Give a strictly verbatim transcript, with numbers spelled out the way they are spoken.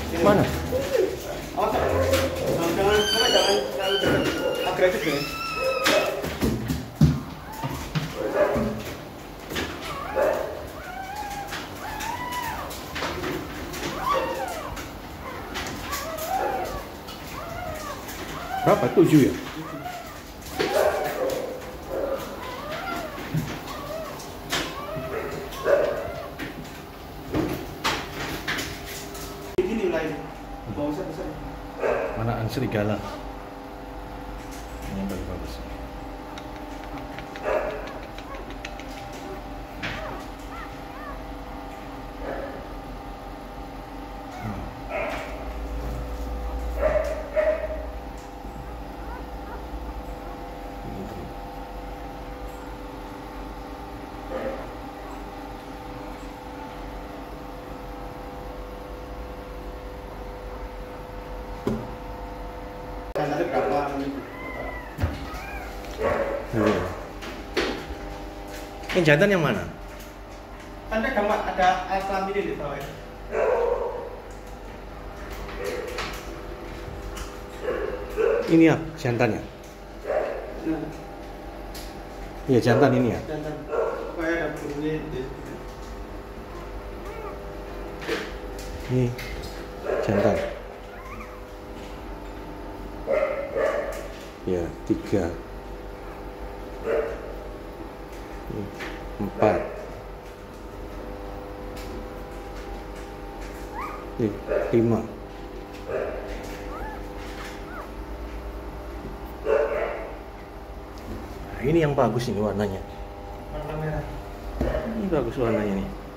Mana? Awas, jangan jangan jangan jangan agresif ya. Berapa? Tujuh ya? Ini nilai bawah besar besar. Manaan serigala. Ini yang paling bagus. Standarnya berapa? Hmm. Yang jantan yang mana? Kan ada gambar ada air kelaminnya di bawah. Ya? Ini ya jantannya. Nah, Iya jantan ini ya. dan dan supaya ada bunyi di Ini jantan. Ya tiga, ini, empat, ini, lima. Nah, ini yang bagus ini warnanya. warna merah. Ini bagus warnanya nih.